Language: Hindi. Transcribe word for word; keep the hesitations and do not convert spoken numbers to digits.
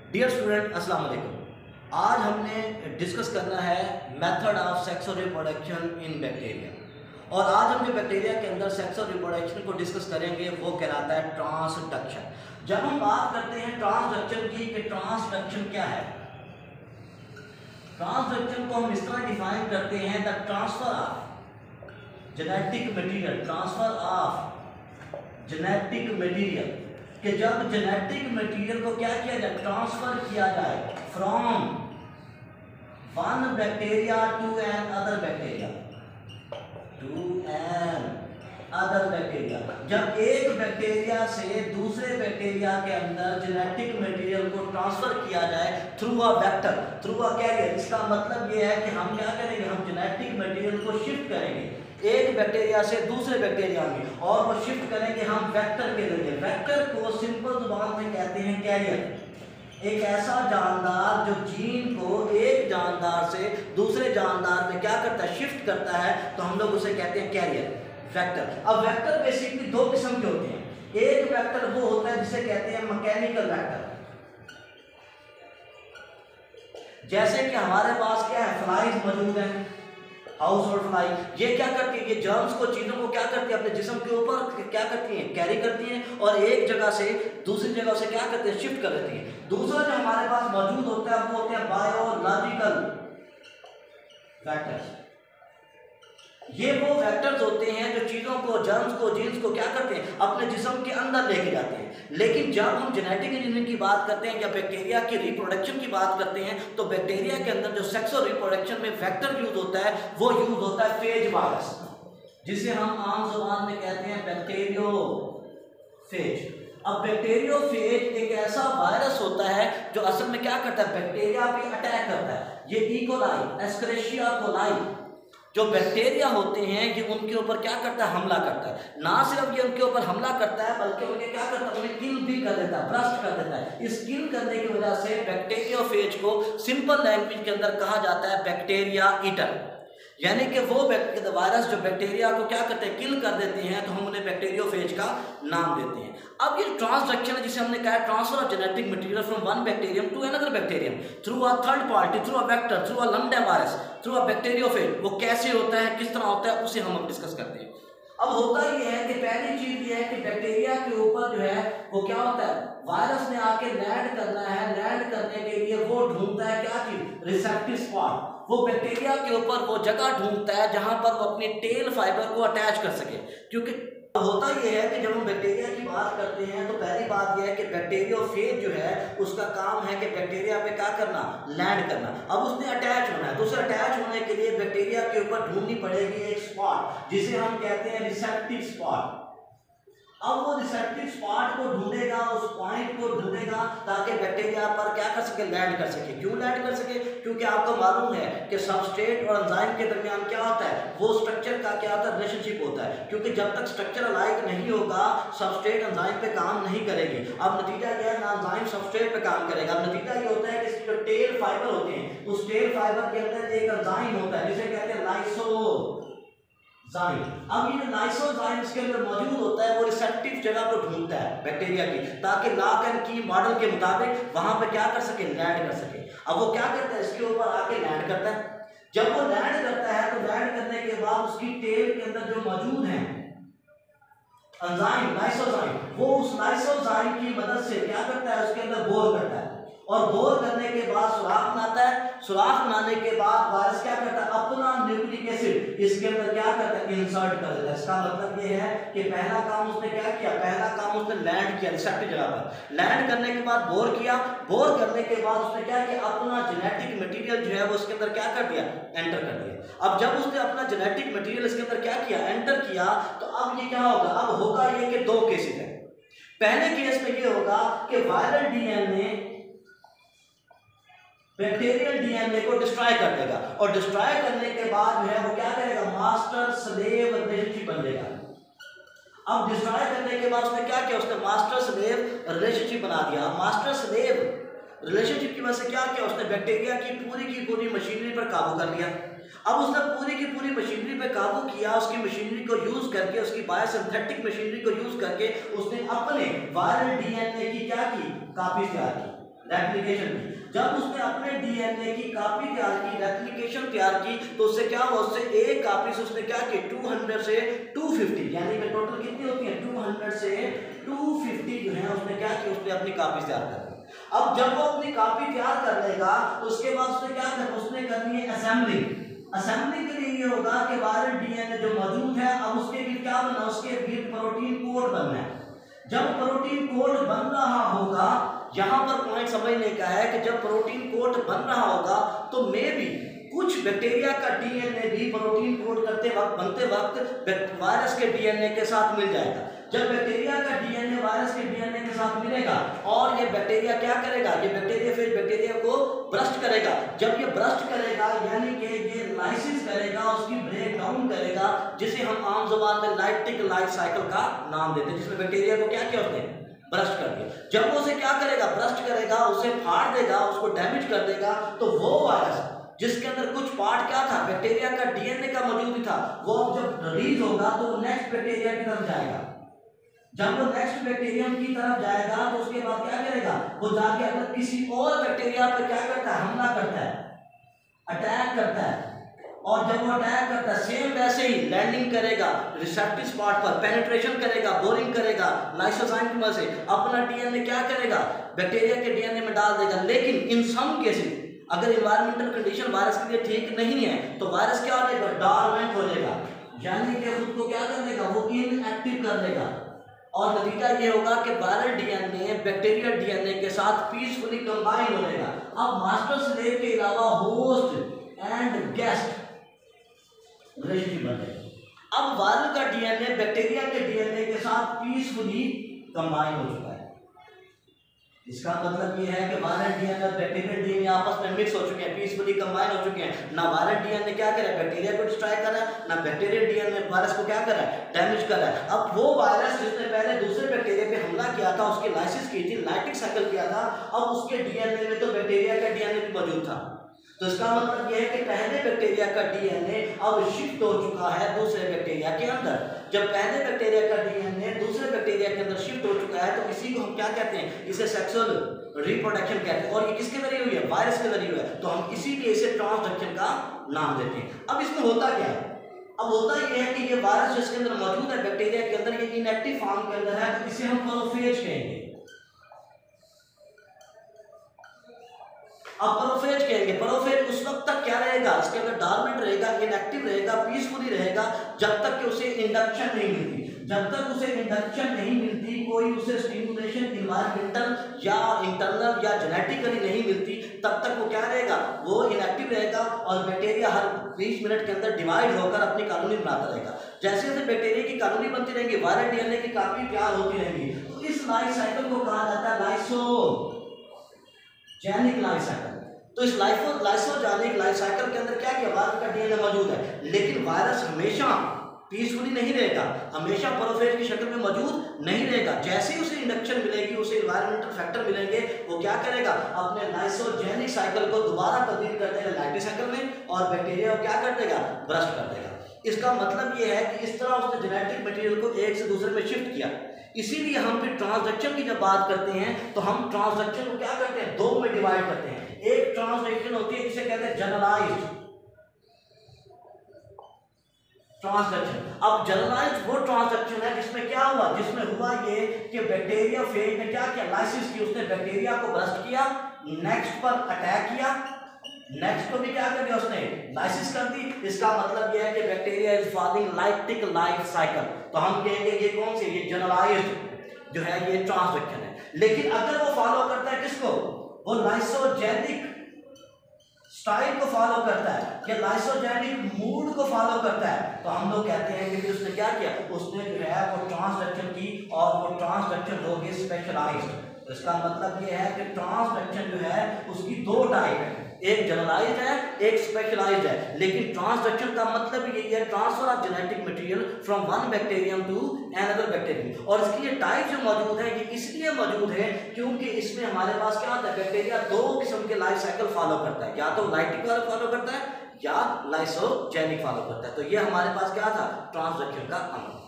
डियर स्टूडेंट, अस्सलाम वालेकुम। आज हमने डिस्कस करना है method of sexual reproduction in bacteria. और आज हम जो बैक्टीरिया के अंदर सेक्सुअल रिप्रोडक्शन को डिस्कस करेंगे वो कहलाता है ट्रांसडक्शन। जब हम बात करते हैं ट्रांसडक्शन की कि ट्रांसडक्शन क्या है, ट्रांसडक्शन को हम इस तरह डिफाइन करते हैं the transfer of genetic material, transfer of genetic material, कि जब जेनेटिक मटेरियल को क्या किया जाए, ट्रांसफर किया जाए from one bacteria to an other bacteria, to an other bacteria. जब एक बैक्टीरिया से दूसरे बैक्टीरिया के अंदर जेनेटिक मटेरियल को ट्रांसफर किया जाए through a vector, through a carrier, इसका मतलब ये है कि हम क्या करेंगे, हम जेनेटिक मटेरियल को शिफ्ट करेंगे एक बैक्टीरिया से दूसरे बैक्टीरिया में, और वो शिफ्ट करेंगे हम वेक्टर के जरिए। वेक्टर को सिंपल जुबान में कहते हैं कैरियर। एक ऐसा जानदार जो जीन को एक जानदार से दूसरे जानदार में क्या करता है, शिफ्ट करता है, तो हम लोग उसे कहते हैं कैरियर, वेक्टर। अब वेक्टर बेसिकली दो किस्म के होते हैं। एक वेक्टर वो होता है जिसे कहते हैं मैकेनिकल वेक्टर, जैसे कि हमारे पास क्या है, फ्लाइज मौजूद हैं, हाउस होल्ड फ्लाई। ये क्या करती है, ये जर्म्स को, चीज़ों को क्या करती है, अपने जिस्म के ऊपर क्या करती हैं, कैरी करती हैं, और एक जगह से दूसरी जगह से क्या करते हैं, शिफ्ट कर देती हैं। दूसरा जो हमारे पास मौजूद होता है वो होते हैं बायोलॉजिकल वेक्टर्स। ये वो वेक्टर्स होते हैं जो चीज़ों को, जर्म्स को, जीन्स को क्या करते हैं, अपने जिस्म के अंदर लेके जाते हैं। लेकिन जब हम जेनेटिक इंजीनियरिंग की बात करते हैं या बैक्टीरिया की रिप्रोडक्शन की बात करते हैं, तो बैक्टीरिया के अंदर जो सेक्सुअल रिप्रोडक्शन में वेक्टर यूज होता है वो यूज होता है फेज वायरस, जिसे हम आम जुबान में कहते हैं बैक्टीरियोफेज। अब बैक्टीरियोफेज एक ऐसा वायरस होता है जो असल में क्या करता है, बैक्टीरिया पे अटैक करता है। ये ई कोलाई, एस्केरिशिया कोलाई जो बैक्टीरिया होते हैं, ये उनके ऊपर क्या करता है, हमला करता है। ना सिर्फ ये उनके ऊपर हमला करता है बल्कि उन्हें क्या करता है, उन्हें किल भी कर देता है, ब्रस्ट कर देता है। इस किल करने की वजह से बैक्टीरियोफेज को सिंपल लैंग्वेज के अंदर कहा जाता है बैक्टीरिया ईटर, यानी कि वो वायरस जो बैक्टीरिया को क्या करते हैं, किल कर देते हैं, तो हम उन्हें बैक्टीरियोफेज का नाम देते हैं। अब ये ट्रांसडक्शन है जिसे हमने कहा है transfer of genetic material from one bacterium to another bacterium through a third party, through a vector, through a lambda virus, through a bacteriophage. वो कैसे होता है, किस तरह होता है, उसे हम अब डिस्कस करते हैं। अब होता ये है कि पहली चीज ये है कि बैक्टीरिया के ऊपर जो है वो क्या होता है, वायरस ने आके लैंड करना है। लैंड करने के लिए वो ढूंढता है क्या चीज, रिसेप्टिव स्पॉट। वो बैक्टीरिया के ऊपर वो जगह ढूंढता है जहां पर वो अपने टेल फाइबर को अटैच कर सके। क्योंकि होता यह है कि जब हम बैक्टीरिया की बात करते हैं तो पहली बात यह है कि बैक्टीरियोफेज जो है उसका काम है कि बैक्टीरिया पे क्या करना, लैंड करना। अब उसने अटैच होना है, तो उसे अटैच होने के लिए बैक्टीरिया के ऊपर ढूंढनी पड़ेगी एक स्पॉट जिसे हम कहते हैं रिसेप्टिव स्पॉट। अब वो रिसेप्टिव स्पॉट को ढूंढेगा, उस पॉइंट को ढूंढेगा ताकि बैक्टीरिया पर क्या कर सके, लैंड कर सके। क्यों लैंड कर सके, क्योंकि आपको मालूम है कि सबस्ट्रेट और एंजाइम के दरमियान क्या होता है, वो स्ट्रक्चर का क्या होता है, रिलेशनशिप होता है। क्योंकि जब तक स्ट्रक्चर अलाइक नहीं होगा सबस्ट्रेट एंजाइम पे काम नहीं करेगी। अब नतीजा क्या है, ना एंजाइम सबस्ट्रेट पे काम करेगा। अब नतीजा ये होता है कि इसके जो टेल फाइबर होते हैं, उस टेल फाइबर के अंदर एक एंजाइम होता है जिसे कहते हैं लाइसोजाइम। अब ये जो लाइसोजाइम इसके अंदर मौजूद होता है वो रिसेप्टिव जगह को ढूंढता है बैक्टीरिया की, ताकि लॉक एंड की मॉडल के मुताबिक वहां पे क्या कर सके, लैंड कर सके। अब वो क्या करता है, इसके ऊपर आके लैंड करता है। जब वो लैंड करता है तो लैंड करने के बाद उसकी टेल के अंदर जो मौजूद है एंजाइम लाइसोजाइम, वो उस लाइसोजाइम की मदद से क्या करता है, उसके अंदर बोर करता है, और बोर करने के बाद सुराख बनाता है। सुराख बनाने के बाद वायरस क्या करता है, अपना न्यूक्लिक एसिड इसके अंदर क्या करता है, इंसर्ट कर देता है। इसका मतलब ये है कि पहला काम उसने क्या किया, पहला काम उसने लैंड किया रिसेप्टिव जगह पर। लैंड करने के बाद बोर किया, बोर करने के बाद उसने क्या किया, अपना जेनेटिक मटेरियल जो है वो उसके अंदर क्या कर दिया, एंटर कर दिया। अब जब उसने अपना जेनेटिक मटेरियल इसके अंदर क्या किया, एंटर किया, तो अब ये क्या होगा, अब होगा ये कि दो केसेस हैं। पहले केस में ये होगा कि वायरल डीएनए बैक्टीरियल डीएनए को डिस्ट्रॉय कर देगा, और डिस्ट्रॉय करने के बाद जो है वो क्या करेगा, मास्टर स्लेव रिलेशनशिप बन जाएगा। अब डिस्ट्रॉय करने के बाद उसने क्या किया, उसने मास्टर स्लेव रिलेशनशिप बना दिया। मास्टर स्लेव रिलेशनशिप की वजह से क्या किया, उसने बैक्टीरिया की पूरी की पूरी मशीनरी पर काबू कर लिया। अब उसने पूरी की पूरी मशीनरी पे काबू किया, उसकी मशीनरी को यूज करके, उसकी बायोसिंथेटिक मशीनरी को यूज करके उसने अपने वायरल डीएनए की क्या की, कॉपी तैयार की। रेप्लिकेशन की। जब उसने अपने डीएनए की कॉपी तैयार की, रेप्लिकेशन तैयार की, तो उससे क्या हुआ, उससे एक कॉपी से उसने क्या की दो सौ से दो सौ पचास, यानी कि टोटल कितनी होती है दो सौ से दो सौ पचास जो है उसने क्या की, उसने अपनी कॉपी तैयार कर ली। अब जब वो अपनी कॉपी तैयार कर लेगा तो उसके बाद उसने क्या करना, उसने करनी है असेंबलिंग। असेंबलिंग के लिए ये होगा कि वायरल डीएनए जो मौजूद है अब उसके लिए क्या बनना, उसके लिए प्रोटीन कोड बनना है। जब प्रोटीन कोड बन रहा होगा, यहां पर पॉइंट समझने का है कि जब प्रोटीन कोड बन रहा होगा तो मे भी कुछ बैक्टीरिया का डीएनए भी प्रोटीन कोड करते वक्त बनते वक्त वायरस के डीएनए के साथ मिल जाएगा। जब बैक्टीरिया का डीएनए वायरस के डीएनए के साथ मिलेगा और ये बैक्टीरिया क्या करेगा, ये बैक्टीरिया फिर बैक्टीरिया को ब्रस्ट करेगा। जब ये ब्रस्ट करेगा यानी कि ये लाइसिस करेगा, उसकी ब्रेक डाउन करेगा, जिसे हम आम जुबान में लाइटिक लाइफ साइकिल का नाम देते हैं, जिसमें बैक्टीरिया को क्या किया उसने, ब्रस्ट कर दिया। जब वो उसे क्या करेगा, ब्रस्ट करेगा, उसे फाड़ देगा, उसको डैमेज कर देगा, तो वो वायरस जिसके अंदर कुछ पार्ट क्या था, बैक्टीरिया का डीएनए का मौजूद ही था, वो अब जब रिलीज होगा तो वो नेक्स्ट बैक्टीरिया की तरफ जाएगा। जब वो नेक्स्ट बैक्टीरियम की तरफ जाएगा तो उसके बाद क्या करेगा, वो जाके अगर किसी और बैक्टीरिया पर क्या करता है, हमला करता है, अटैक करता है। और जब वो अटैक करता है सेम वैसे ही लैंडिंग करेगा रिसेप्टिव स्पॉट पर, पेनिट्रेशन करेगा, बोरिंग करेगा, लाइसोजाइम की मदद से अपना डीएनए क्या करेगा, बैक्टीरिया के डीएनए में डाल देगा। लेकिन इन सम केसेस अगर इन्वायरमेंटल कंडीशन वायरस के लिए ठीक नहीं है तो वायरस क्या हो जाएगा, डॉर्मेंट हो जाएगा, यानी कि खुद को क्या कर देगा, वो इनएक्टिव कर देगा। और नतीजा ये होगा कि वायरल डीएनए बैक्टीरियल डीएनए के साथ पीसफुली कंबाइन हो जाएगा। अब मास्टर स्लेव के अलावा होस्ट एंड गेस्ट रिलेशनशिप बन जाएगी। अब वायरल का डीएनए बैक्टीरिया के डीएनए के साथ पीसफुली कंबाइन हो चुका है। इसका मतलब ये है कि वायरल डीएनए और बैक्टीरियल डीएनए आपस में मिक्स हो चुके हैं, पीसफुली कंबाइन हो चुके हैं। ना वायरल डीएनए क्या कर रहा है, बैक्टीरिया को डिस्ट्रॉय कर रहा है, ना बैक्टीरियल डीएनए वायरस को क्या कर रहा है, डैमेज कर रहा है। अब वो वायरस जिसने पहले दूसरे बैक्टीरिया पे हमला किया था, उसकी लाइसिस की थी, लाइटिक साइकिल किया था, अब उसके डीएनए में तो बैक्टीरिया का डीएनए भी मौजूद था। तो इसका मतलब यह है कि पहले बैक्टीरिया का डीएनए अब शिफ्ट हो चुका है दूसरे बैक्टीरिया के अंदर। जब पहले बैक्टीरिया का डीएनए दूसरे बैक्टीरिया के अंदर शिफ्ट हो चुका है तो इसी को हम क्या कहते हैं, इसे सेक्सुअल रिप्रोडक्शन कहते हैं। और ये किसके जरिए हुई है, वायरस के जरिए हुआ है, तो हम इसीलिए इसे ट्रांसडक्शन का नाम देते हैं। अब इसमें होता क्या है, अब होता यह है कि ये वायरस जिसके अंदर मौजूद है बैक्टीरिया के अंदर, ये इनएक्टिव फॉर्म के अंदर है, तो इसे हम प्रोफेज कहेंगे। अब प्रोफेज कहेंगे, प्रोफेज उस वक्त तक क्या रहेगा, इसके अंदर डॉर्मेंट रहेगा, इनएक्टिव रहेगा, पीसफुली रहेगा, जब तक कि उसे इंडक्शन नहीं मिलती। जब तक उसे इंडक्शन नहीं मिलती, कोई उसे स्टिमुलेशन इन्वायरमेंटल या इंटरनल या जेनेटिकली नहीं मिलती, तब तक वो क्या रहेगा, वो इनएक्टिव रहेगा और बैक्टीरिया हर बीस मिनट के अंदर डिवाइड होकर अपनी कॉलोनी बनाता रहेगा। जैसे जैसे बैक्टीरिया की कॉलोनी बनती रहेगी, वायरल डीएनए की काफी तैयार होती रहेगी। तो इस लाइफ साइकिल को कहा जाता है लाइसो जेनिक लाइफ साइकिल। तो इस लाइफो लाइसोजेनिक लाइफ साइकिल के अंदर क्या किया, वायरस का डीएनए मौजूद है, लेकिन वायरस हमेशा पीसफुली नहीं रहेगा, हमेशा प्रोफेज की शक्ल में मौजूद नहीं रहेगा। जैसे ही उसे इंडक्शन मिलेगी, उसे इन्वायरमेंटल फैक्टर मिलेंगे, वो क्या करेगा, अपने लाइसोजेनिक साइकिल को दोबारा तब्दील कर देगा लाइटिक साइकिल में, और बैक्टीरिया को क्या कर देगा, ब्रस्ट कर देगा। इसका मतलब ये है कि इस तरह उसने जेनेटिक मटेरियल को एक से दूसरे में शिफ्ट किया। इसीलिए हम फिर ट्रांसडक्शन की जब बात करते हैं तो हम ट्रांसडक्शन को क्या करते हैं, दो में डिवाइड करते हैं। एक ट्रांसडक्शन होती है जिसे कहते हैं जनरलाइज्ड ट्रांसडक्शन। अब जनरलाइज्ड वो ट्रांसडक्शन है जिसमें क्या हुआ, जिसमें हुआ ये कि बैक्टीरिया फेज ने क्या किया, लाइसिस की, उसने बैक्टीरिया को ब्रस्ट किया, नेक्स्ट पर अटैक किया, नेक्स्ट को भी क्या कर दिया, उसने लाइसिस कर दी। इसका मतलब यह है कि bacteria is following lytic life cycle. तो हम कहेंगे ये कौन सी, ये जनरलाइज्ड जो है ये ट्रांसडक्शन है। लेकिन अगर वो फॉलो करता है किसको, वो लाइसोजेनिक स्टाइल को फॉलो करता है या लाइसोजेनिक मूड को फॉलो करता है, तो हम लोग कहते हैं कि उसने क्या किया, उसने जो है वो ट्रांसडक्शन की और वो ट्रांसडक्शन हो गई स्पेशलाइज्ड। इसका मतलब ये है कि ट्रांसडक्शन जो है उसकी दो टाइप है, एक जनरलाइज्ड है, एक स्पेशलाइज्ड है। लेकिन ट्रांसडक्शन का मतलब यही है, transfer of genetic material from one bacterium to another bacterium. और इसकी ये टाइप जो मौजूद है ये इसलिए मौजूद है क्योंकि इसमें हमारे पास क्या होता है, बैक्टीरिया दो किस्म के लाइफ साइकिल फॉलो करता है, या तो लाइटिक वाला फॉलो करता है या लाइसोजेनिक फॉलो करता है। तो ये हमारे पास क्या था, ट्रांसडक्शन का अमल।